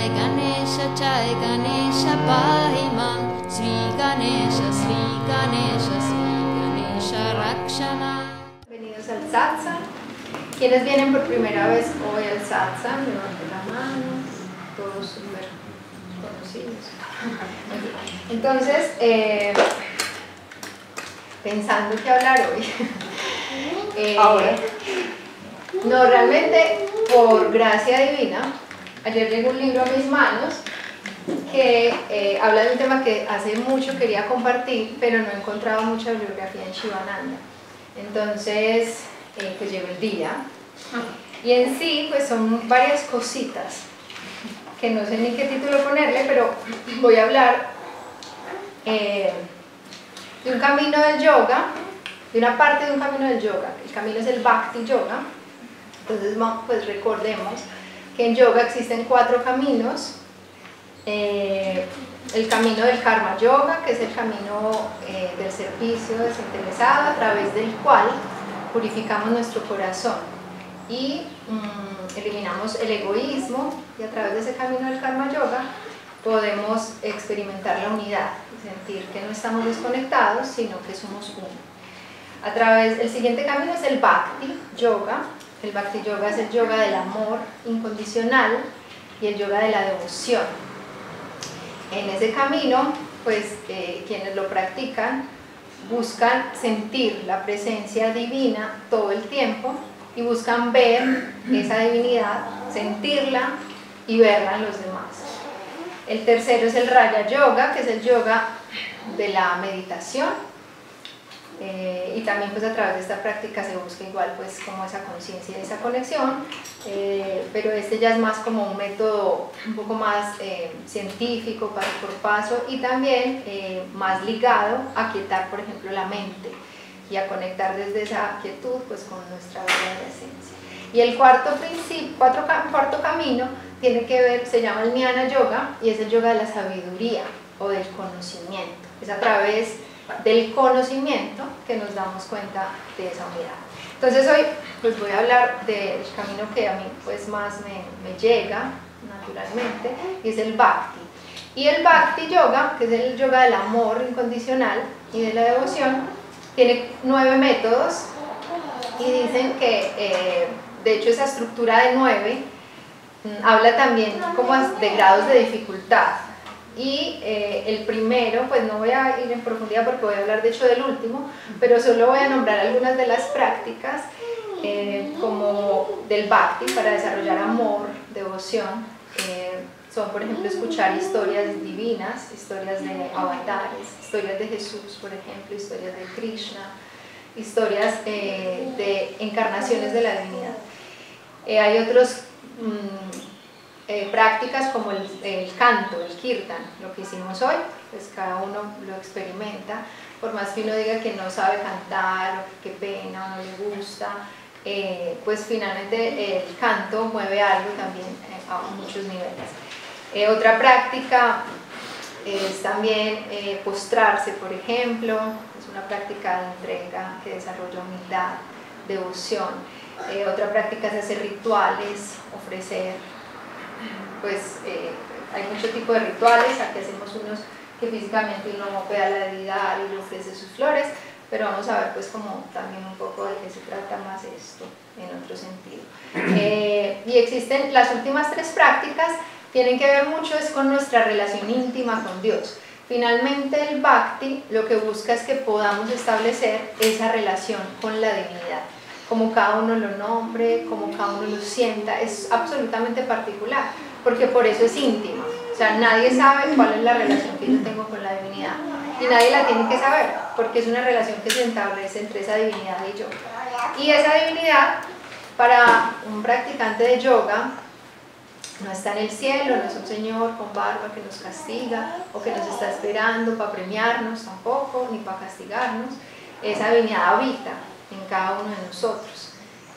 Jai Ganesha Pahi Mam Sri Ganesha Sri Ganesha Sri Ganesha Rakshana. Bienvenidos al satsang. Quienes vienen por primera vez hoy al satsang, levanten la mano, todos súper conocidos. Entonces, pensando qué hablar hoy. Ahora. No, realmente, por gracia divina, ayer llegó un libro a mis manos que habla de un tema que hace mucho quería compartir, pero no encontraba mucha bibliografía en Shivananda. Entonces, pues llegó el día. Y en sí, pues son varias cositas que no sé ni qué título ponerle, pero voy a hablar de un camino del yoga, de una parte de un camino del yoga. El camino es el Bhakti Yoga. Entonces, pues recordemos que en yoga existen 4 caminos. El camino del Karma Yoga, que es el camino del servicio desinteresado, a través del cual purificamos nuestro corazón y eliminamos el egoísmo, y a través de ese camino del Karma Yoga podemos experimentar la unidad, sentir que no estamos desconectados, sino que somos uno. El siguiente camino es el Bhakti Yoga. El Bhakti Yoga es el yoga del amor incondicional y el yoga de la devoción. En ese camino, pues quienes lo practican buscan sentir la presencia divina todo el tiempo y buscan ver esa divinidad, sentirla y verla en los demás. El tercero es el Raja Yoga, que es el yoga de la meditación. Y también pues a través de esta práctica se busca igual pues como esa conciencia y esa conexión, pero este ya es más como un método un poco más científico, paso por paso, y también más ligado a quietar por ejemplo la mente y a conectar desde esa quietud pues con nuestra verdadera esencia. Y el cuarto camino tiene que ver, se llama el Jnana Yoga, y es el yoga de la sabiduría o del conocimiento. Es a través del conocimiento que nos damos cuenta de esa unidad. Entonces hoy pues voy a hablar del camino que a mí pues más me llega naturalmente, y es el Bhakti. Y el Bhakti Yoga, que es el yoga del amor incondicional y de la devoción, tiene 9 métodos, y dicen que de hecho esa estructura de 9 habla también como de grados de dificultad. Y el primero, pues no voy a ir en profundidad porque voy a hablar de hecho del último, pero solo voy a nombrar algunas de las prácticas como del Bhakti para desarrollar amor, devoción. Son por ejemplo escuchar historias divinas, historias de avatares, historias de Jesús por ejemplo, historias de Krishna, historias de encarnaciones de la divinidad. Hay otros prácticas como el canto, el kirtan, lo que hicimos hoy, pues cada uno lo experimenta, por más que uno diga que no sabe cantar, o que qué pena, o no le gusta, pues finalmente el canto mueve algo también a muchos niveles. Otra práctica es también postrarse, por ejemplo, es una práctica de entrega que desarrolla humildad, devoción. Otra práctica es hacer rituales, ofrecer. Pues hay mucho tipo de rituales. Aquí hacemos unos que físicamente uno ve a la deidad y le ofrece sus flores, pero vamos a ver pues como también un poco de qué se trata más esto en otro sentido. Y existen las últimas 3 prácticas, tienen que ver mucho es con nuestra relación íntima con Dios. Finalmente el Bhakti lo que busca es que podamos establecer esa relación con la divinidad, como cada uno lo nombre, como cada uno lo sienta, es absolutamente particular, porque por eso es íntima. O sea, nadie sabe cuál es la relación que yo tengo con la divinidad, y nadie la tiene que saber, porque es una relación que se establece entre esa divinidad y yo. Y esa divinidad, para un practicante de yoga, no está en el cielo, no es un señor con barba que nos castiga, o que nos está esperando para premiarnos tampoco, ni para castigarnos. Esa divinidad habita en cada uno de nosotros.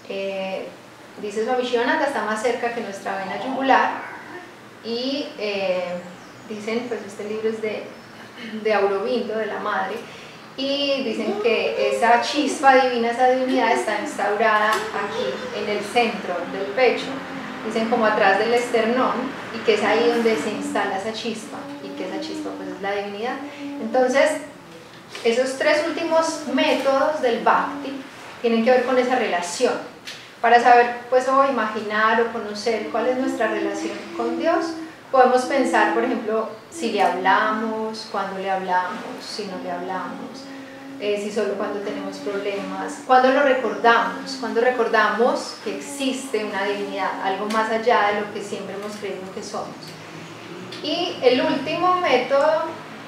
Dice Swami Shivananda, está más cerca que nuestra vena yugular, y dicen, pues este libro es de Aurobindo, de la madre, y dicen que esa chispa divina, esa divinidad está instaurada aquí en el centro del pecho, dicen como atrás del esternón, y que es ahí donde se instala esa chispa, y que esa chispa pues es la divinidad. Entonces, esos tres últimos métodos del Bhakti tienen que ver con esa relación, para saber pues o imaginar o conocer cuál es nuestra relación con Dios. Podemos pensar, por ejemplo, si le hablamos, cuándo le hablamos, si no le hablamos, si solo cuando tenemos problemas, cuando lo recordamos, cuando recordamos que existe una divinidad, algo más allá de lo que siempre hemos creído que somos. Y el último método,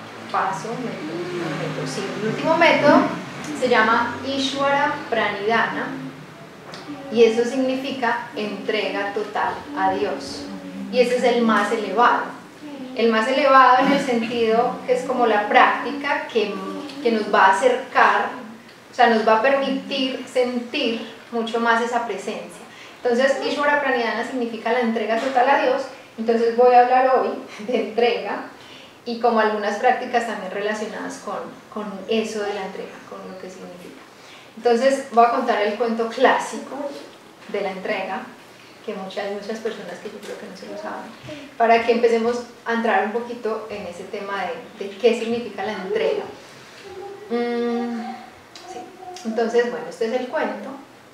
el último método se llama Ishvara Pranidhana, y eso significa entrega total a Dios. Y ese es el más elevado. El más elevado en el sentido que es como la práctica que nos va a acercar, o sea, nos va a permitir sentir mucho más esa presencia. Entonces, Ishvara Pranidhana significa la entrega total a Dios. Entonces voy a hablar hoy de entrega y como algunas prácticas también relacionadas con eso de la entrega, con lo que significa. Entonces voy a contar el cuento clásico de la entrega, que muchas personas que yo creo que no se lo saben, para que empecemos a entrar un poquito en ese tema de qué significa la entrega. Sí. Entonces, bueno, este es el cuento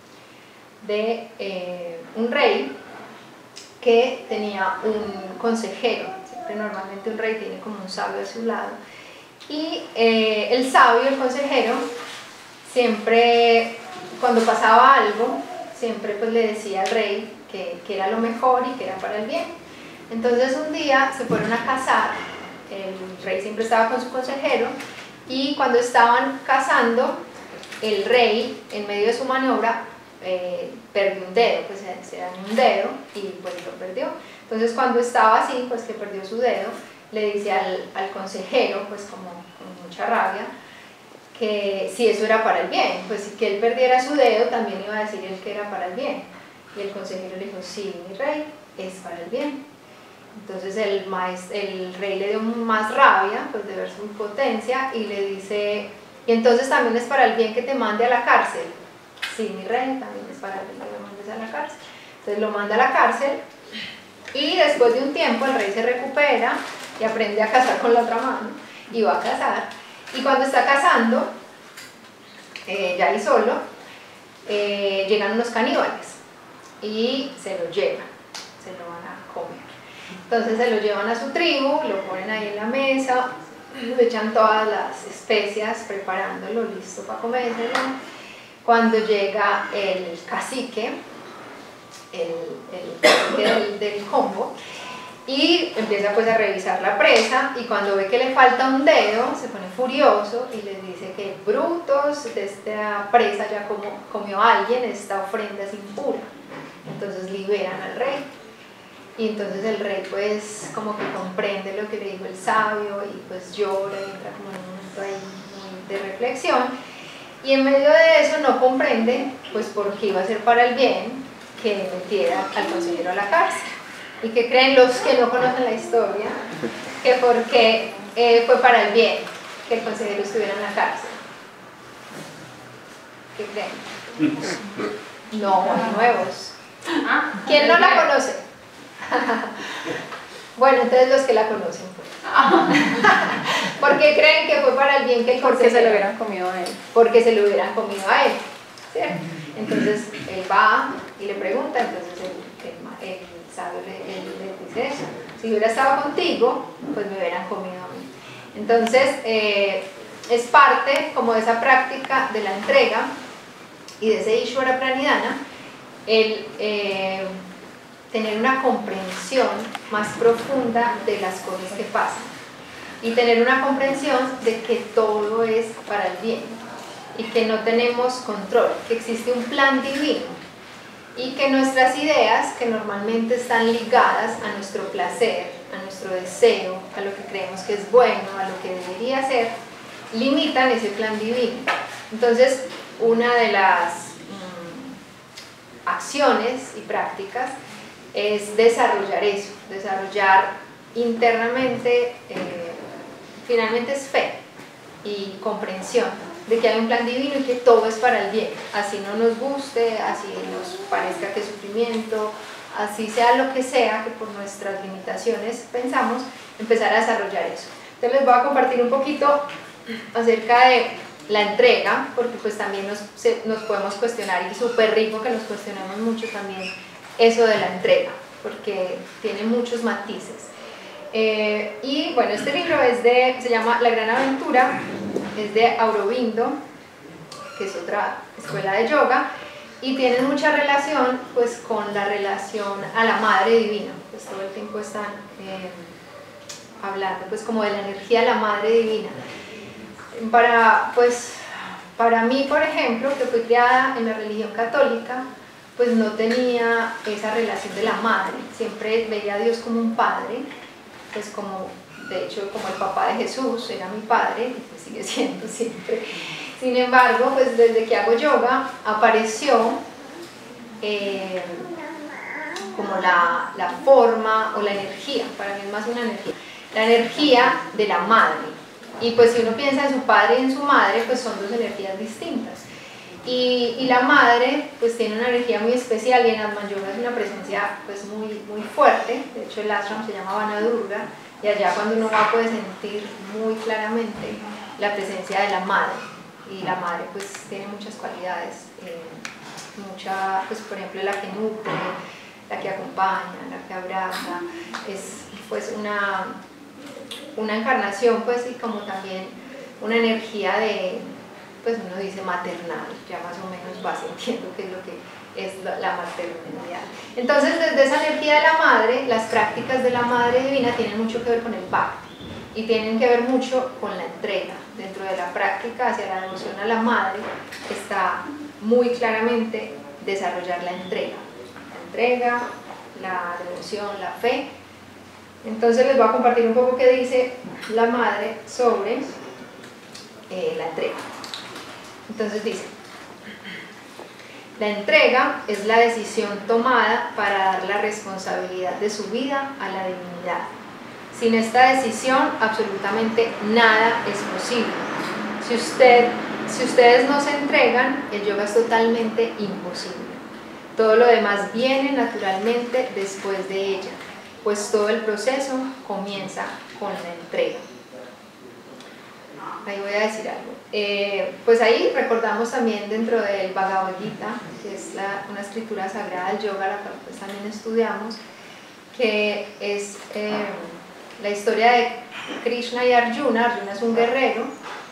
de un rey que tenía un consejero. Siempre normalmente un rey tiene como un sabio a su lado, y el sabio, el consejero, siempre cuando pasaba algo, siempre pues le decía al rey que era lo mejor y que era para el bien. Entonces un día se fueron a cazar, el rey siempre estaba con su consejero, y cuando estaban cazando, el rey en medio de su maniobra perdió un dedo, pues se dañó un dedo y pues lo perdió. Entonces cuando estaba así, pues que perdió su dedo, le dice al consejero, pues como con mucha rabia, que si eso era para el bien, pues si que él perdiera su dedo también iba a decir él que era para el bien. Y el consejero le dijo, sí, mi rey, es para el bien. Entonces el rey le dio más rabia, pues de ver su impotencia, y le dice, y entonces también es para el bien que te mande a la cárcel. Sí, mi rey, también es para el bien que me mandes a la cárcel. Entonces lo manda a la cárcel, y después de un tiempo el rey se recupera y aprende a cazar con la otra mano, y va a cazar. Y cuando está cazando, ya ahí solo, llegan unos caníbales y se lo llevan, se lo van a comer. Entonces se lo llevan a su tribu, lo ponen ahí en la mesa, le echan todas las especias, preparándolo, listo para comérselo. Cuando llega el cacique, del combo, y empieza pues a revisar la presa, y cuando ve que le falta un dedo se pone furioso y les dice que brutos, de esta presa ya comió alguien, esta ofrenda es impura. Entonces liberan al rey, y entonces el rey pues como que comprende lo que le dijo el sabio, y pues llora y entra como en un momento ahí muy de reflexión, y en medio de eso no comprende pues por qué iba a ser para el bien que metiera al consejero a la cárcel. ¿Y qué creen los que no conocen la historia? Que porque fue para el bien que el consejero estuviera en la cárcel. ¿Qué creen? No, hay nuevos. ¿Quién no la conoce? Bueno, entonces los que la conocen. ¿Por qué creen que fue para el bien que el consejero? Porque se lo hubieran comido a él. Porque se lo hubieran comido a él, ¿cierto? Entonces él va y le pregunta, entonces el sabio le dice eso: si hubiera estado contigo, pues me hubieran comido a mí. Entonces es parte como de esa práctica de la entrega y de ese Ishvara Pranidhana, el tener una comprensión más profunda de las cosas que pasan, y tener una comprensión de que todo es para el bien, y que no tenemos control, que existe un plan divino, y que nuestras ideas, que normalmente están ligadas a nuestro placer, a nuestro deseo, a lo que creemos que es bueno, a lo que debería ser, limitan ese plan divino. Entonces, una de las acciones y prácticas es desarrollar eso, desarrollar internamente, finalmente es fe y comprensión de que hay un plan divino y que todo es para el bien, así no nos guste, así nos parezca que es sufrimiento así sea lo que sea, que por nuestras limitaciones pensamos, empezar a desarrollar eso. Entonces les voy a compartir un poquito acerca de la entrega, porque pues también nos podemos cuestionar, y súper rico que nos cuestionemos mucho también eso de la entrega, porque tiene muchos matices. Y bueno, este libro se llama La Gran Aventura, es de Aurobindo, que es otra escuela de yoga, y tiene mucha relación pues con la relación a la Madre Divina, pues todo el tiempo están hablando pues como de la energía de la Madre Divina. Para mí, por ejemplo, que fui criada en la religión católica, pues no tenía esa relación de la madre, siempre veía a Dios como un padre, pues como, de hecho, como el papá de Jesús era mi padre, y pues sigue siendo siempre. Sin embargo, pues desde que hago yoga apareció como la forma o la energía, para mí es más una energía, la energía de la madre. Y pues si uno piensa en su padre y en su madre, pues son dos energías distintas. Y la madre pues tiene una energía muy especial, y en Atman Yoga es una presencia pues muy fuerte. De hecho el ashram se llama Vana Durga, y allá cuando uno va puede sentir muy claramente la presencia de la madre. Y la madre pues tiene muchas cualidades, pues por ejemplo la que nutre, la que acompaña, la que abraza, es pues una encarnación pues, y como también una energía de, pues uno dice maternal, ya más o menos vas sintiendo qué es lo que es la maternidad. Entonces desde esa energía de la madre, las prácticas de la Madre Divina tienen mucho que ver con el bhakti y tienen que ver mucho con la entrega. Dentro de la práctica hacia la devoción a la madre está muy claramente desarrollar la entrega, la devoción, la fe. Entonces les voy a compartir un poco qué dice la madre sobre la entrega. Entonces dice: la entrega es la decisión tomada para dar la responsabilidad de su vida a la divinidad. Sin esta decisión absolutamente nada es posible. Si ustedes no se entregan, el yoga es totalmente imposible. Todo lo demás viene naturalmente después de ella, pues todo el proceso comienza con la entrega. Ahí voy a decir algo. Pues ahí recordamos también dentro del Bhagavad Gita, que es una escritura sagrada del yoga, la cual pues también estudiamos, que es la historia de Krishna y Arjuna. Arjuna es un guerrero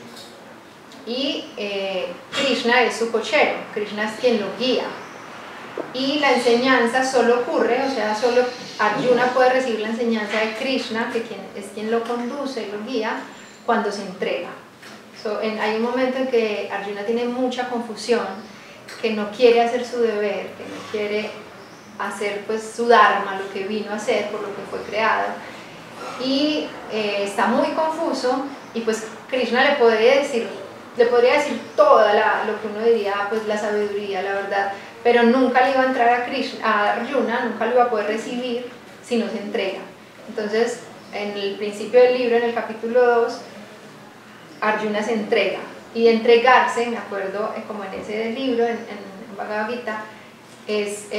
y Krishna es su cochero, Krishna es quien lo guía. Y la enseñanza solo ocurre, o sea, solo Arjuna puede recibir la enseñanza de Krishna, que es quien lo conduce y lo guía, cuando se entrega. Hay un momento en que Arjuna tiene mucha confusión, que no quiere hacer su deber, que no quiere hacer pues su dharma, lo que vino a hacer, por lo que fue creado, y está muy confuso, y pues Krishna le podría decir toda lo que uno diría, pues la sabiduría, la verdad, pero nunca le iba a entrar a Arjuna, nunca lo iba a poder recibir si no se entrega. Entonces, en el principio del libro, en el capítulo 2, Arjuna se entrega, y entregarse, me acuerdo, como en ese libro, en Bhagavad Gita, es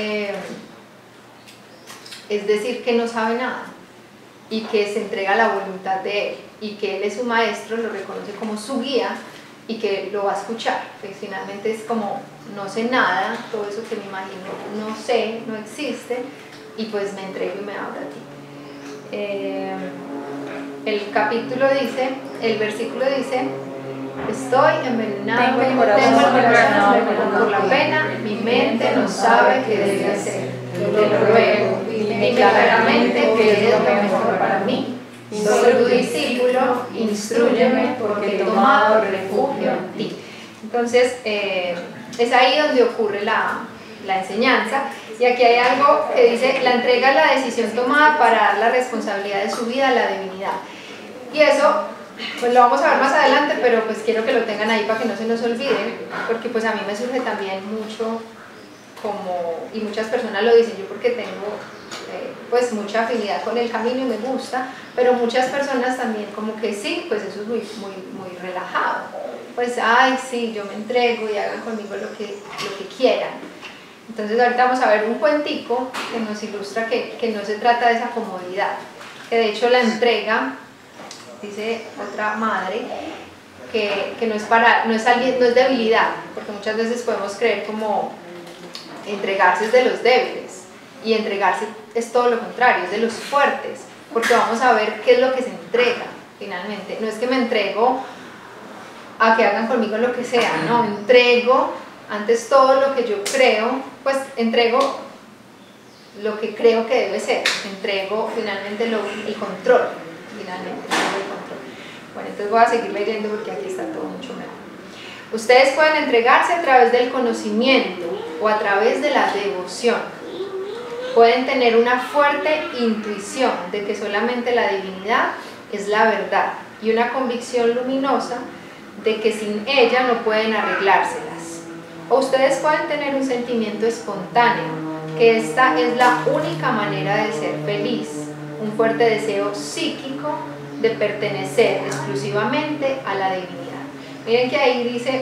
decir que no sabe nada, y que se entrega a la voluntad de él, y que él es su maestro, lo reconoce como su guía, y que lo va a escuchar. Pues finalmente es como, no sé nada, todo eso que me imagino no sé, no existe, y pues me entrego y me abro a ti. El versículo dice: estoy envenenado, tengo el corazón por la pena, mi mente no sabe qué debe hacer, te lo ruego, dime claramente qué es lo mejor para mí. Soy tu discípulo, instrúyeme porque he tomado refugio en ti. Entonces, es ahí donde ocurre la enseñanza, y aquí hay algo que dice: la entrega es la decisión tomada para dar la responsabilidad de su vida a la divinidad. Y eso pues lo vamos a ver más adelante, pero pues quiero que lo tengan ahí para que no se nos olvide, porque pues a mí me surge también mucho, y muchas personas lo dicen, yo porque tengo pues mucha afinidad con el camino y me gusta, pero muchas personas también como que sí, pues eso es muy relajado, pues ay sí, yo me entrego y hagan conmigo lo que quieran. Entonces ahorita vamos a ver un cuentico que nos ilustra que no se trata de esa comodidad, que de hecho la entrega, dice otra madre, que no es debilidad, porque muchas veces podemos creer como entregarse es de los débiles, y entregarse es todo lo contrario, es de los fuertes, porque vamos a ver qué es lo que se entrega finalmente. No es que me entrego a que hagan conmigo lo que sea, no, entrego antes todo lo que yo creo, pues entrego lo que creo que debe ser, entrego finalmente el control, finalmente el control. Bueno, entonces voy a seguir leyendo porque aquí está todo mucho mejor. Ustedes pueden entregarse a través del conocimiento o a través de la devoción. Pueden tener una fuerte intuición de que solamente la divinidad es la verdad y una convicción luminosa de que sin ella no pueden arreglárselas. O ustedes pueden tener un sentimiento espontáneo, que esta es la única manera de ser feliz, un fuerte deseo psíquico de pertenecer exclusivamente a la divinidad. Miren que ahí dice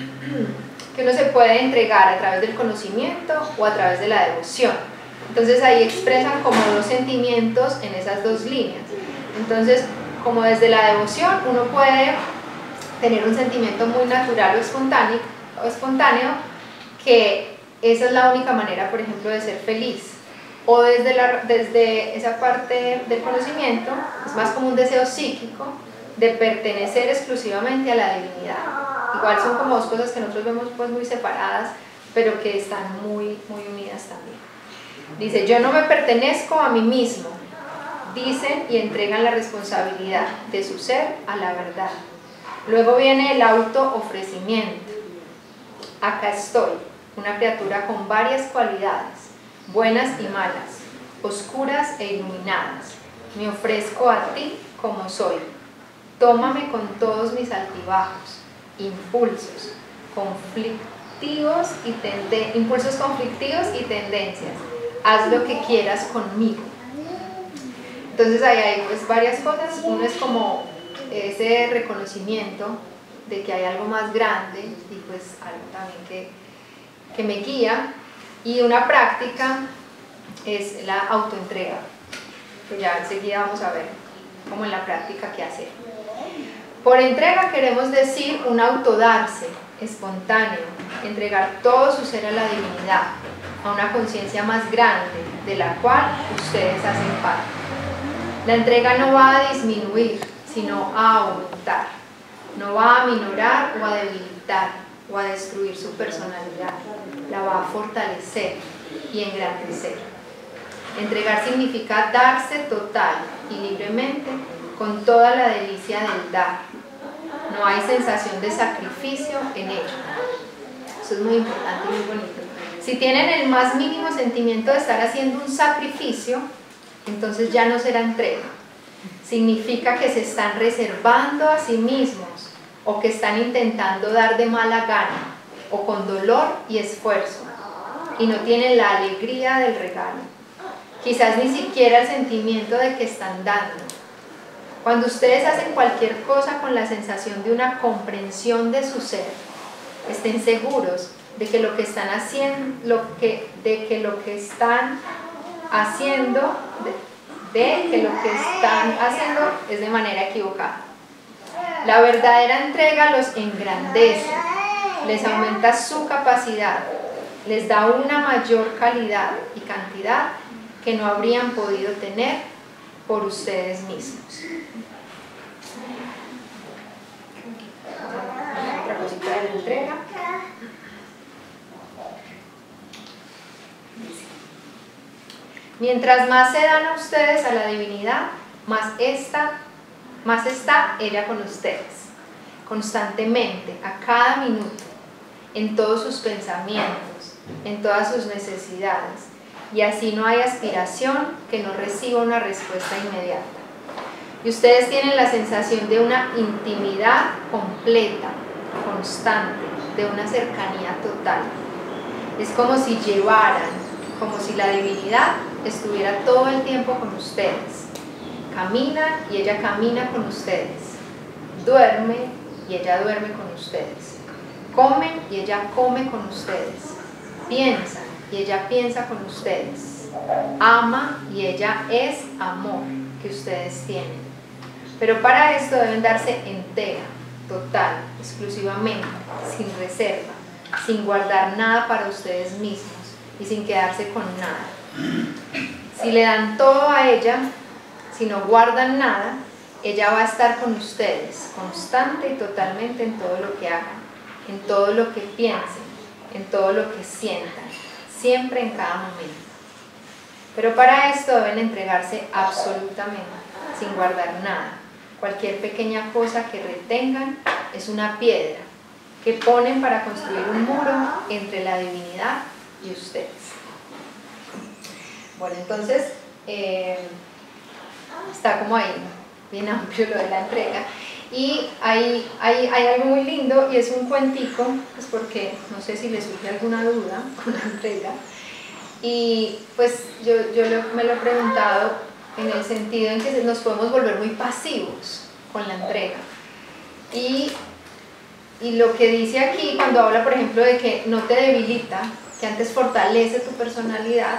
que uno se puede entregar a través del conocimiento o a través de la devoción. Entonces ahí expresan como dos sentimientos en esas dos líneas. Entonces, como desde la devoción uno puede tener un sentimiento muy natural o espontáneo, que esa es la única manera, por ejemplo, de ser feliz. O desde esa parte del conocimiento, es más como un deseo psíquico de pertenecer exclusivamente a la divinidad. Igual son como dos cosas que nosotros vemos pues muy separadas, pero que están muy, muy unidas también. Dice, yo no me pertenezco a mí mismo, dicen y entregan la responsabilidad de su ser a la verdad. Luego viene el autoofrecimiento. Acá estoy, una criatura con varias cualidades, buenas y malas, oscuras e iluminadas. Me ofrezco a ti como soy. Tómame con todos mis altibajos, impulsos conflictivos y tendencias. Haz lo que quieras conmigo. Entonces ahí hay pues varias cosas. Uno es como ese reconocimiento de que hay algo más grande y pues algo también que me guía, y una práctica es la autoentrega, que ya enseguida vamos a ver como en la práctica qué hacer. Por entrega queremos decir un autodarse espontáneo, entregar todo su ser a la divinidad, a una conciencia más grande de la cual ustedes hacen parte. La entrega no va a disminuir, sino a aumentar. No va a minorar o a debilitar o a destruir su personalidad. La va a fortalecer y engrandecer. Entregar significa darse total y libremente con toda la delicia del dar. No hay sensación de sacrificio en ello. Eso es muy importante y muy bonito. Si tienen el más mínimo sentimiento de estar haciendo un sacrificio, entonces ya no será entrega. Significa que se están reservando a sí mismos o que están intentando dar de mala gana o con dolor y esfuerzo y no tienen la alegría del regalo. Quizás ni siquiera el sentimiento de que están dando. Cuando ustedes hacen cualquier cosa con la sensación de una comprensión de su ser, estén seguros de que lo que están haciendo, es de manera equivocada. La verdadera entrega los engrandece, les aumenta su capacidad, les da una mayor calidad y cantidad que no habrían podido tener por ustedes mismos. Otra cosita de la entrega. Mientras más se dan a ustedes a la divinidad, más está ella con ustedes, constantemente, a cada minuto, en todos sus pensamientos, en todas sus necesidades, y así no hay aspiración que no reciba una respuesta inmediata. Y ustedes tienen la sensación de una intimidad completa, constante, de una cercanía total. Es como si como si la divinidad estuviera todo el tiempo con ustedes. Caminan y ella camina con ustedes. Duerme y ella duerme con ustedes. Comen y ella come con ustedes. Piensan y ella piensa con ustedes, ama y ella es amor que ustedes tienen. Pero para esto deben darse entera, total, exclusivamente, sin reserva, sin guardar nada para ustedes mismos y sin quedarse con nada. Si le dan todo a ella, si no guardan nada, ella va a estar con ustedes, constante y totalmente en todo lo que hagan, en todo lo que piensen, en todo lo que sientan, siempre en cada momento. Pero para esto deben entregarse absolutamente, sin guardar nada. Cualquier pequeña cosa que retengan es una piedra que ponen para construir un muro entre la divinidad y ustedes. Bueno, entonces está como ahí, bien amplio lo de la entrega. Y hay algo muy lindo y es un cuentico, pues porque no sé si les surge alguna duda con la entrega. Y pues yo me lo he preguntado en el sentido en que nos podemos volver muy pasivos con la entrega. Y lo que dice aquí, cuando habla por ejemplo de que no te debilita, que antes fortalece tu personalidad,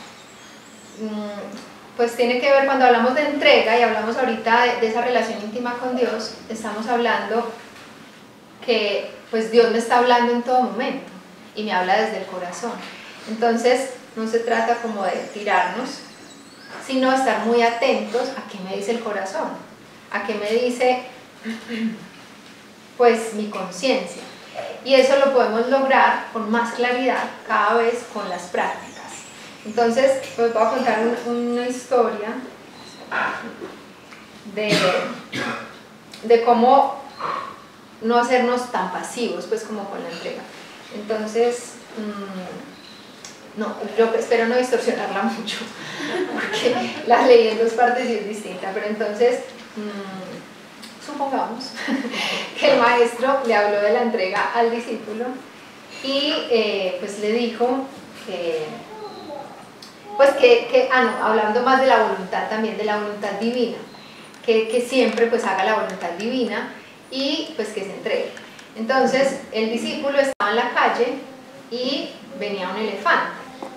pues tiene que ver, cuando hablamos de entrega y hablamos ahorita de esa relación íntima con Dios, estamos hablando que pues Dios me está hablando en todo momento y me habla desde el corazón. Entonces no se trata como de tirarnos, sino estar muy atentos a qué me dice el corazón, a qué me dice pues mi conciencia. Y eso lo podemos lograr con más claridad cada vez con las prácticas. Entonces, pues voy a contar una historia de cómo no hacernos tan pasivos, pues como con la entrega. Entonces, no, yo espero no distorsionarla mucho, porque la leí en dos partes y es distinta, pero entonces, supongamos que el maestro le habló de la entrega al discípulo y pues le dijo hablando más de la voluntad también, de la voluntad divina, que siempre pues haga la voluntad divina y pues que se entregue. Entonces el discípulo estaba en la calle y venía un elefante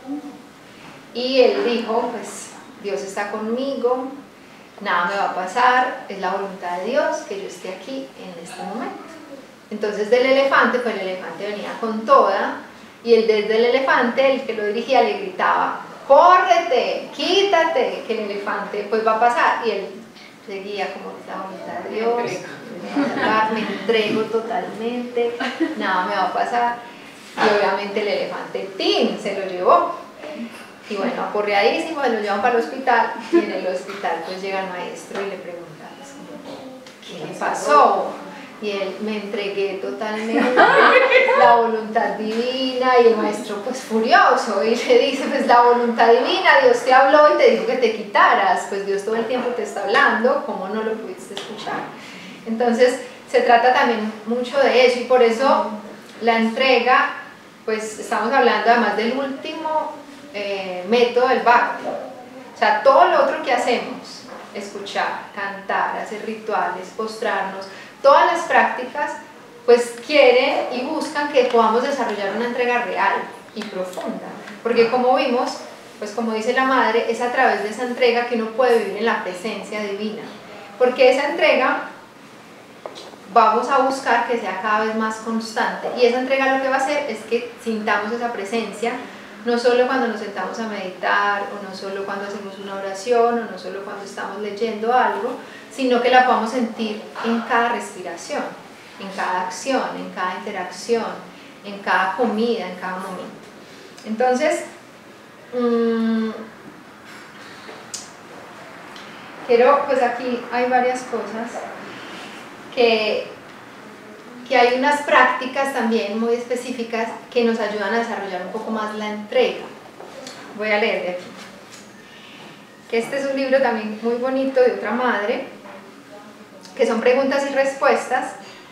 y él dijo, pues Dios está conmigo, nada me va a pasar, es la voluntad de Dios que yo esté aquí en este momento. Entonces del elefante, pues el elefante venía con toda y desde el elefante, el que lo dirigía, le gritaba, córrete, quítate, que el elefante pues va a pasar, y él seguía como la voluntad de Dios, me entrego totalmente, nada me va a pasar, y obviamente el elefante ¡tin! Se lo llevó, y bueno, aporreadísimo, lo llevan para el hospital, y en el hospital pues llega el maestro y le pregunta, ¿qué le pasó? Y él, me entregué totalmente, la voluntad divina, y el maestro pues furioso, y le dice, pues la voluntad divina, Dios te habló y te dijo que te quitaras, pues Dios todo el tiempo te está hablando, ¿cómo no lo pudiste escuchar? Entonces se trata también mucho de eso, y por eso la entrega, pues estamos hablando además del último método del Bhakti, o sea, todo lo otro que hacemos, escuchar, cantar, hacer rituales, postrarnos, todas las prácticas pues quieren y buscan que podamos desarrollar una entrega real y profunda, porque como vimos, pues como dice la madre, es a través de esa entrega que uno puede vivir en la presencia divina, porque esa entrega vamos a buscar que sea cada vez más constante, y esa entrega lo que va a hacer es que sintamos esa presencia, no solo cuando nos sentamos a meditar, o no solo cuando hacemos una oración, o no solo cuando estamos leyendo algo, sino que la podamos sentir en cada respiración, en cada acción, en cada interacción, en cada comida, en cada momento. Entonces, pues aquí hay varias cosas que hay unas prácticas también muy específicas que nos ayudan a desarrollar un poco más la entrega. Voy a leer de aquí. Que este es un libro también muy bonito de otra madre, que son preguntas y respuestas,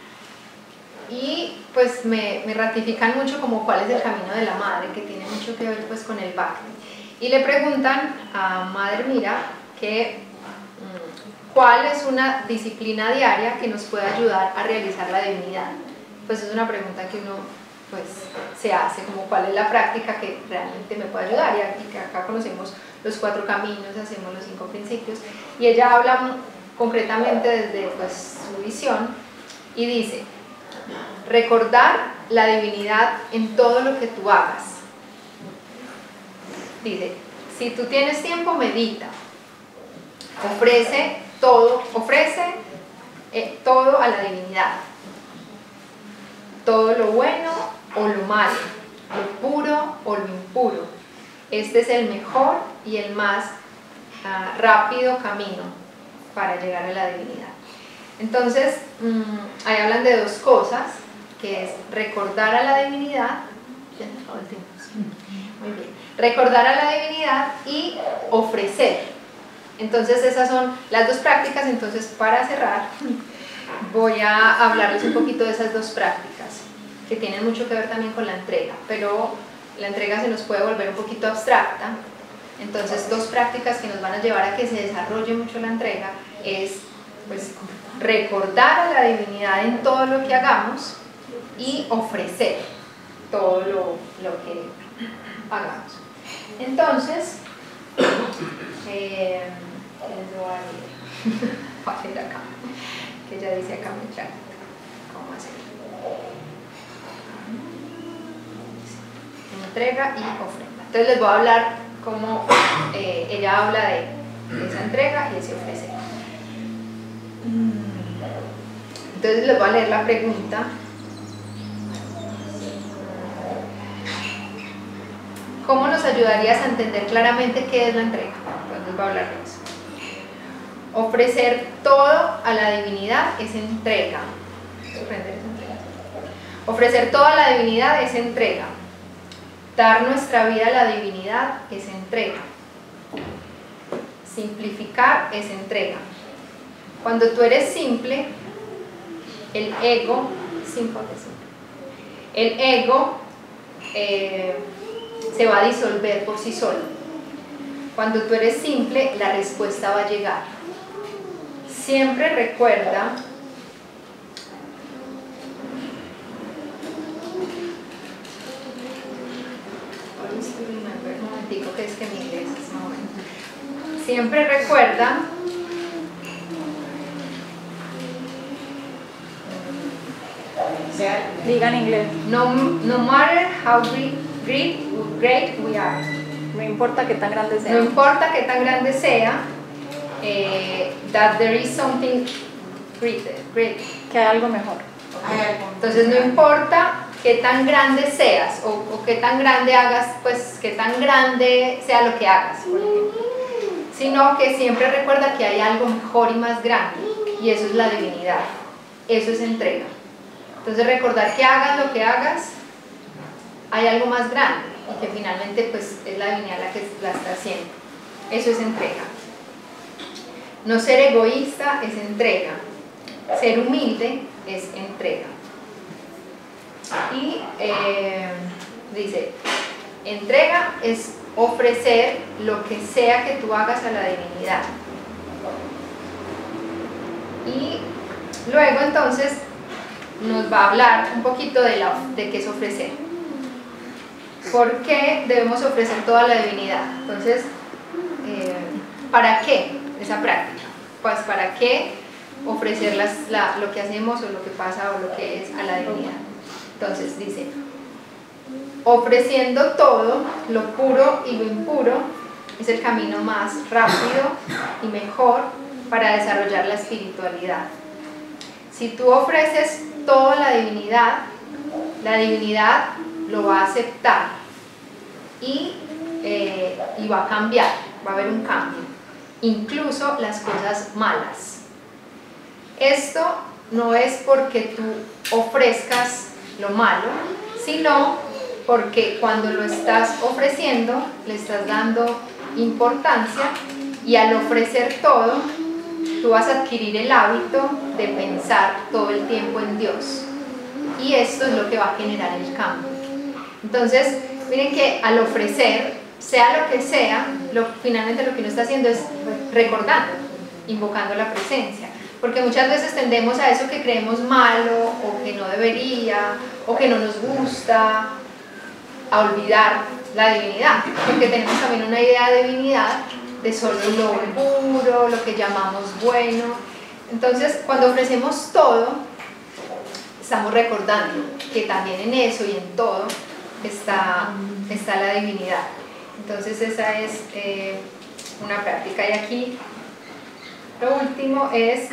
y pues me ratifican mucho como cuál es el camino de la madre, que tiene mucho que ver pues con el Bhakti. Y le preguntan a Madre Mira que ¿cuál es una disciplina diaria que nos puede ayudar a realizar la divinidad? Pues es una pregunta que uno pues se hace, como cuál es la práctica que realmente me puede ayudar. Y acá conocemos los 4 caminos, hacemos los 5 principios, y ella habla concretamente desde pues, su visión y dice: recordar la divinidad en todo lo que tú hagas. Dice, si tú tienes tiempo, medita, ofrece todo a la divinidad, todo lo bueno o lo malo, lo puro o lo impuro. Este es el mejor y el más rápido camino para llegar a la divinidad. Entonces, ahí hablan de 2 cosas, que es recordar a la divinidad, muy bien, recordar a la divinidad y ofrecer. Entonces esas son las 2 prácticas. Entonces, para cerrar, voy a hablarles un poquito de esas 2 prácticas, que tienen mucho que ver también con la entrega, pero la entrega se nos puede volver un poquito abstracta. Entonces, 2 prácticas que nos van a llevar a que se desarrolle mucho la entrega es pues recordar a la divinidad en todo lo que hagamos y ofrecer todo lo que hagamos. Entonces, ¿qué les voy a leer? Voy a leer acá, que ella dice acá en el chat cómo hacer. Entrega y ofrenda. Entonces les voy a hablar cómo ella habla de esa entrega y ese ofrecer. Entonces les voy a leer la pregunta. ¿Cómo nos ayudarías a entender claramente qué es la entrega? Entonces voy a hablar de eso. Ofrecer todo a la divinidad es entrega. Ofrecer todo a la divinidad es entrega. Dar nuestra vida a la divinidad es entrega. Simplificar es entrega. Cuando tú eres simple, el ego se va a disolver por sí solo. Cuando tú eres simple, la respuesta va a llegar. Siempre recuerda un momentico, que es que mi inglés es más bueno. Siempre recuerda diga en inglés. no matter how great we are. No importa qué tan grande sea. No importa qué tan grande sea, that there is something greater. Que hay algo mejor. Entonces no importa qué tan grande seas o qué tan grande hagas, pues qué tan grande sea lo que hagas, por ejemplo, sino que siempre recuerda que hay algo mejor y más grande, y eso es la divinidad, eso es entrega. Entonces recordar que hagas lo que hagas, hay algo más grande y que finalmente pues es la divinidad la que la está haciendo. Eso es entrega. No ser egoísta es entrega. Ser humilde es entrega. Y dice, entrega es ofrecer lo que sea que tú hagas a la divinidad. Y luego entonces nos va a hablar un poquito de qué es ofrecer. ¿Por qué debemos ofrecer toda la divinidad? Entonces, ¿para qué esa práctica? Pues ¿para qué ofrecer lo que hacemos o lo que pasa o lo que es a la divinidad? Entonces dice, ofreciendo todo, lo puro y lo impuro, es el camino más rápido y mejor para desarrollar la espiritualidad. Si tú ofreces toda la divinidad lo va a aceptar y va a cambiar, va a haber un cambio, incluso las cosas malas. Esto no es porque tú ofrezcas lo malo, sino porque cuando lo estás ofreciendo le estás dando importancia, y al ofrecer todo tú vas a adquirir el hábito de pensar todo el tiempo en Dios, y esto es lo que va a generar el cambio. Entonces miren que al ofrecer, sea lo que sea, finalmente lo que uno está haciendo es recordando, invocando la presencia, porque muchas veces tendemos a eso que creemos malo o que no debería o que no nos gusta, a olvidar la divinidad, porque tenemos también una idea de divinidad de solo lo puro, lo que llamamos bueno. Entonces, cuando ofrecemos todo, estamos recordando que también en eso y en todo está la divinidad. Entonces, esa es una práctica. Y aquí lo último es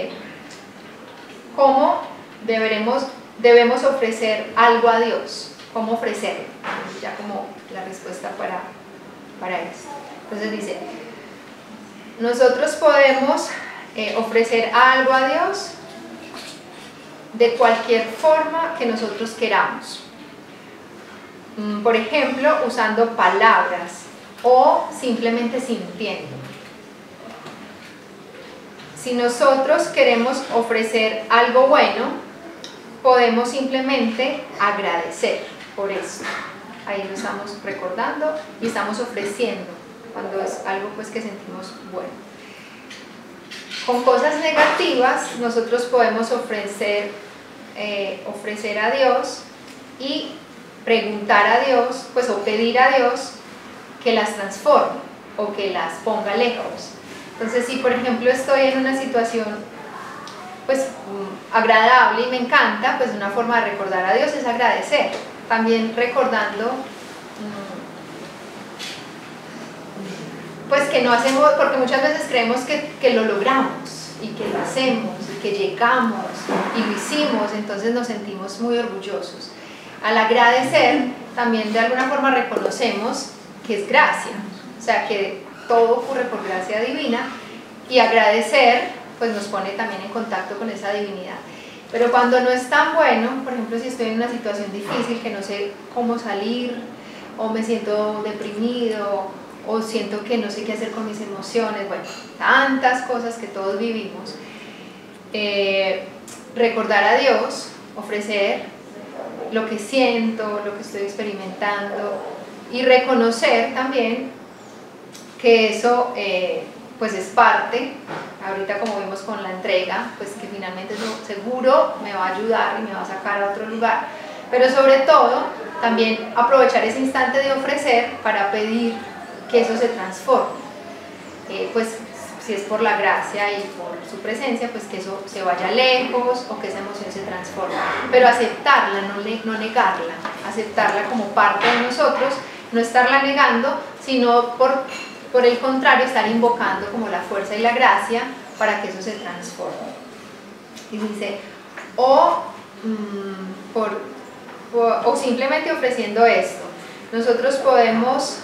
cómo debemos ofrecer algo a Dios. ¿Cómo ofrecer? Ya como la respuesta para esto. Entonces dice, nosotros podemos ofrecer algo a Dios de cualquier forma que nosotros queramos. Por ejemplo, usando palabras o simplemente sintiendo. Si nosotros queremos ofrecer algo bueno, podemos simplemente agradecer por eso. Ahí lo estamos recordando y estamos ofreciendo cuando es algo pues que sentimos bueno. Con cosas negativas nosotros podemos ofrecer a Dios y preguntar a Dios, pues, o pedir a Dios que las transforme o que las ponga lejos. Entonces, si por ejemplo estoy en una situación pues agradable y me encanta, pues una forma de recordar a Dios es agradecer, también recordando pues que no hacemos, porque muchas veces creemos que lo logramos y que lo hacemos y que llegamos y lo hicimos, entonces nos sentimos muy orgullosos. Al agradecer también de alguna forma reconocemos que es gracia, o sea que todo ocurre por gracia divina, y agradecer pues nos pone también en contacto con esa divinidad. Pero cuando no es tan bueno, por ejemplo si estoy en una situación difícil que no sé cómo salir, o me siento deprimido, o siento que no sé qué hacer con mis emociones, bueno, tantas cosas que todos vivimos, recordar a Dios, ofrecer lo que siento, lo que estoy experimentando, y reconocer también que eso pues es parte, ahorita como vimos con la entrega, pues que finalmente eso seguro me va a ayudar y me va a sacar a otro lugar, pero sobre todo también aprovechar ese instante de ofrecer para pedir que eso se transforme, pues si es por la gracia y por su presencia, pues que eso se vaya lejos o que esa emoción se transforme, pero aceptarla, no negarla, aceptarla como parte de nosotros, no estarla negando, sino por el contrario, estar invocando como la fuerza y la gracia para que eso se transforme. Y dice, o simplemente ofreciendo esto, nosotros podemos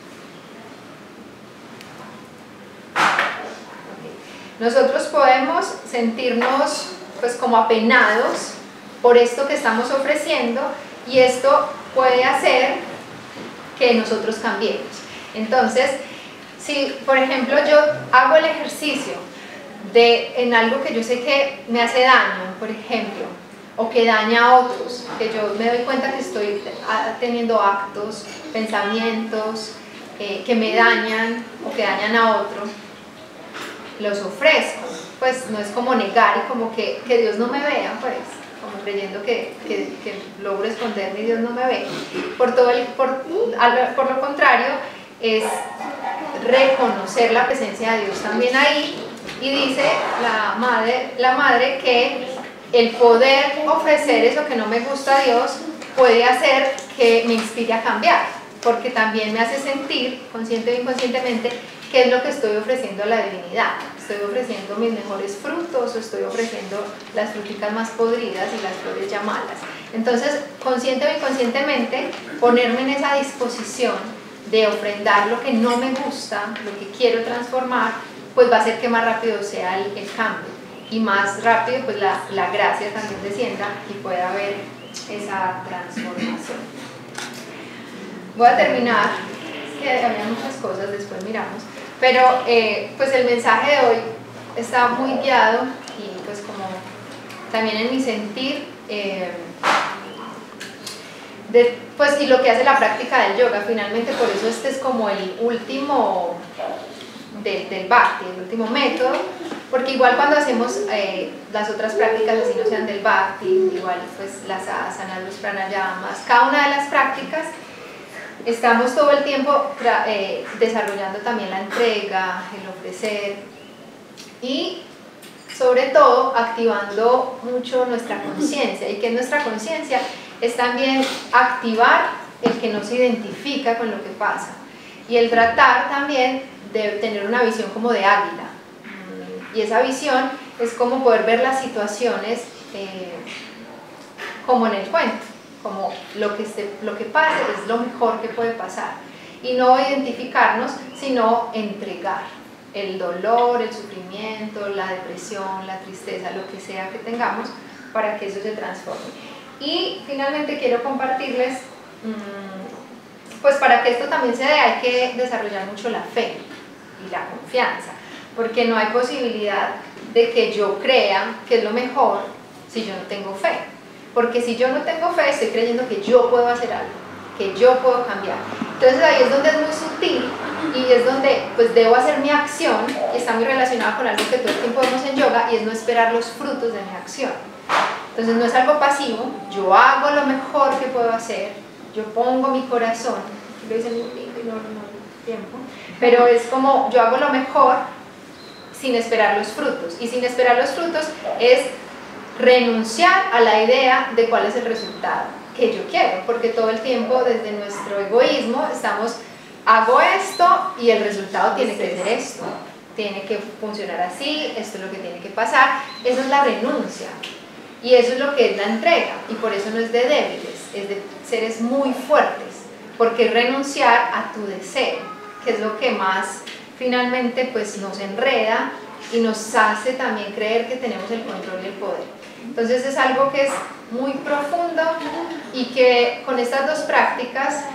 sentirnos pues como apenados por esto que estamos ofreciendo, y esto puede hacer que nosotros cambiemos. Entonces, si por ejemplo yo hago el ejercicio en algo que yo sé que me hace daño, por ejemplo, o que daña a otros, que yo me doy cuenta que estoy teniendo actos, pensamientos que me dañan o que dañan a otro, los ofrezco, pues no es como negar y como que Dios no me vea, pues como creyendo que logro esconderme y Dios no me ve. Por lo contrario, es reconocer la presencia de Dios también ahí, y dice la madre que el poder ofrecer eso que no me gusta a Dios puede hacer que me inspire a cambiar, porque también me hace sentir, consciente o inconscientemente, qué es lo que estoy ofreciendo a la divinidad. Estoy ofreciendo mis mejores frutos, o estoy ofreciendo las fruticas más podridas y las flores ya malas. Entonces, consciente o inconscientemente, ponerme en esa disposición de ofrendar lo que no me gusta, lo que quiero transformar, pues va a hacer que más rápido sea el cambio, y más rápido pues la gracia también descienda y pueda haber esa transformación. Voy a terminar, es que había muchas cosas, después miramos, pero pues el mensaje de hoy está muy guiado, y pues como también en mi sentir, pues y lo que hace la práctica del yoga, finalmente por eso este es como el último del Bhakti, el último método, porque igual cuando hacemos las otras prácticas, así no sean del Bhakti, igual pues las asanas, los pranayamas, cada una de las prácticas, estamos todo el tiempo desarrollando también la entrega, el ofrecer y sobre todo activando mucho nuestra conciencia. Y que nuestra conciencia es también activar el que no se identifica con lo que pasa y el tratar también de tener una visión como de águila. Y esa visión es como poder ver las situaciones como en el cuento, como lo que pasa es lo mejor que puede pasar. Y no identificarnos, sino entregar el dolor, el sufrimiento, la depresión, la tristeza, lo que sea que tengamos, para que eso se transforme. Y finalmente quiero compartirles, pues para que esto también se dé hay que desarrollar mucho la fe y la confianza, porque no hay posibilidad de que yo crea que es lo mejor si yo no tengo fe, porque si yo no tengo fe estoy creyendo que yo puedo hacer algo, que yo puedo cambiar. Entonces ahí es donde es muy sutil y es donde pues debo hacer mi acción, y está muy relacionada con algo que todo el tiempo vemos en yoga, y es no esperar los frutos de mi acción. Entonces no es algo pasivo, yo hago lo mejor que puedo hacer, yo pongo mi corazón, lo dicen muy lindo y no tiempo, pero es como yo hago lo mejor sin esperar los frutos, y sin esperar los frutos es renunciar a la idea de cuál es el resultado que yo quiero, porque todo el tiempo desde nuestro egoísmo estamos, hago esto y el resultado tiene que ser esto, tiene que funcionar así, esto es lo que tiene que pasar. Eso es la renuncia y eso es lo que es la entrega, y por eso no es de débiles, es de seres muy fuertes, porque es renunciar a tu deseo, que es lo que más finalmente pues nos enreda y nos hace también creer que tenemos el control y el poder. Entonces es algo que es muy profundo y que con estas dos prácticas,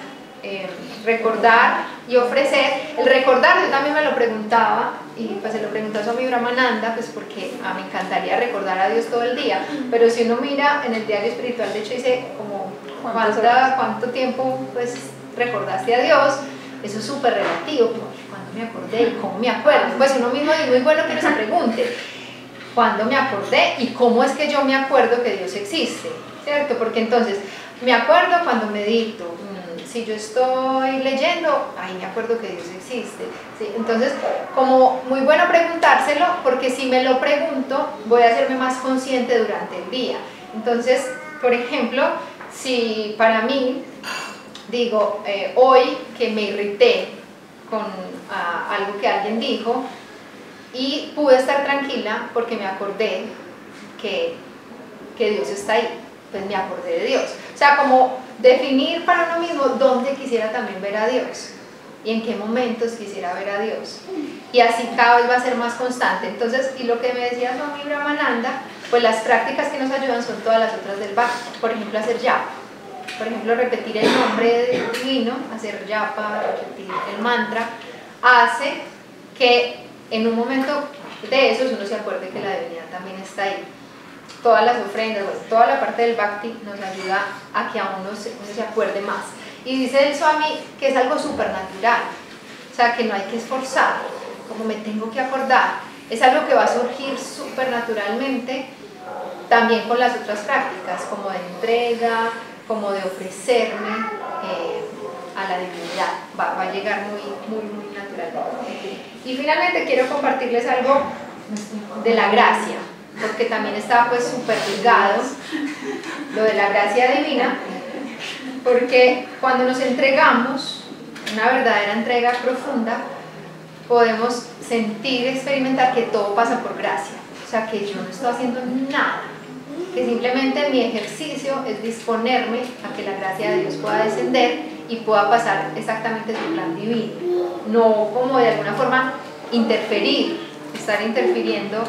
recordar y ofrecer, el recordar yo también me lo preguntaba, y pues se lo preguntó a Swami Brahmananda, pues porque me encantaría recordar a Dios todo el día, pero si uno mira en el diario espiritual, de hecho dice como cuánto tiempo pues recordaste a Dios, eso es súper relativo, como cuando me acordé y cómo me acuerdo, pues uno mismo es muy bueno que uno se pregunte cuándo me acordé y cómo es que yo me acuerdo que Dios existe, ¿cierto? Porque entonces me acuerdo cuando medito, si yo estoy leyendo, ahí me acuerdo que Dios existe, ¿sí? Entonces como muy bueno preguntárselo, porque si me lo pregunto voy a hacerme más consciente durante el día. Entonces, por ejemplo, si para mí digo, hoy que me irrité con algo que alguien dijo y pude estar tranquila porque me acordé que Dios está ahí, pues me acordé de Dios. O sea, como definir para uno mismo dónde quisiera también ver a Dios y en qué momentos quisiera ver a Dios, y así cada vez va a ser más constante. Entonces, y lo que me decía Swami Brahmananda, pues las prácticas que nos ayudan son todas las otras del Bhakti, por ejemplo hacer japa, por ejemplo repetir el nombre divino, hacer japa, repetir el mantra, hace que en un momento de esos uno se acuerde que la divinidad también está ahí. Todas las ofrendas, bueno, toda la parte del Bhakti nos ayuda a que a uno se acuerde más. Y dice el Swami que es algo supernatural, o sea que no hay que esforzar, como me tengo que acordar, es algo que va a surgir supernaturalmente también con las otras prácticas, como de entrega, como de ofrecerme a la divinidad, va a llegar muy naturalmente. Y finalmente quiero compartirles algo de la gracia, porque también está pues súper ligado lo de la gracia divina, porque cuando nos entregamos, una verdadera entrega profunda, podemos sentir, experimentar que todo pasa por gracia, o sea que yo no estoy haciendo nada, que simplemente mi ejercicio es disponerme a que la gracia de Dios pueda descender y pueda pasar exactamente su plan divino, no como de alguna forma interferir, estar interfiriendo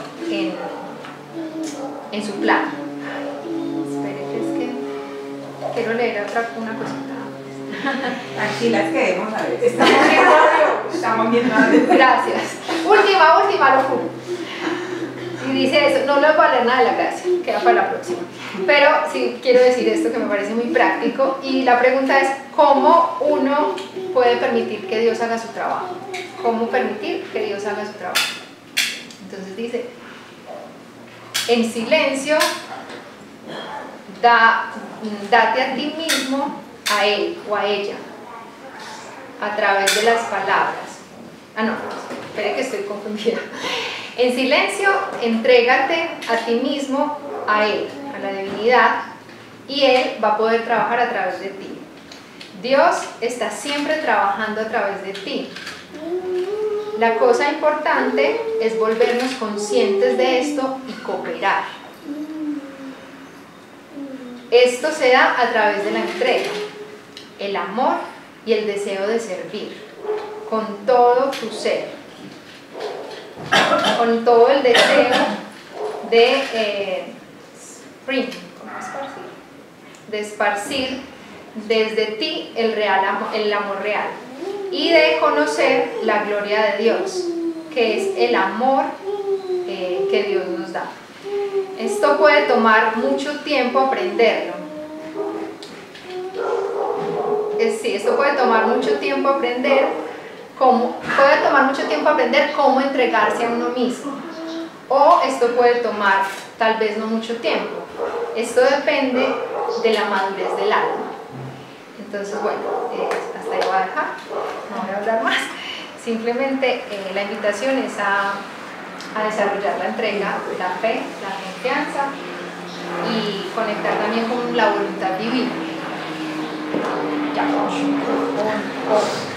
en su plan. Esperen, es que quiero leer una cosita. Tranquilas, que vamos a ver. Estamos viendo algo. Gracias. Última, lo juro. Y dice eso, no les voy a leer nada de la gracia, queda para la próxima. Pero sí quiero decir esto que me parece muy práctico, y la pregunta es ¿cómo uno puede permitir que Dios haga su trabajo? ¿Cómo permitir que Dios haga su trabajo? Entonces dice, en silencio, date a ti mismo, a él o a ella, a través de las palabras. Ah, no, espere que estoy confundida. En silencio, entrégate a ti mismo, a él, a la divinidad, y él va a poder trabajar a través de ti. Dios está siempre trabajando a través de ti. La cosa importante es volvernos conscientes de esto y cooperar. Esto se da a través de la entrega, el amor y el deseo de servir, con todo tu ser, con todo el deseo de esparcir desde ti el amor real y de conocer la gloria de Dios, que es el amor que Dios nos da. Esto puede tomar mucho tiempo aprenderlo. Esto puede tomar mucho tiempo aprender cómo entregarse a uno mismo. O esto puede tomar tal vez no mucho tiempo. Esto depende de la madurez del alma. Entonces, bueno, hasta ahí voy a dejar, no voy a hablar más. Simplemente la invitación es a desarrollar la entrega, la fe, la confianza y conectar también con la voluntad divina. Ya,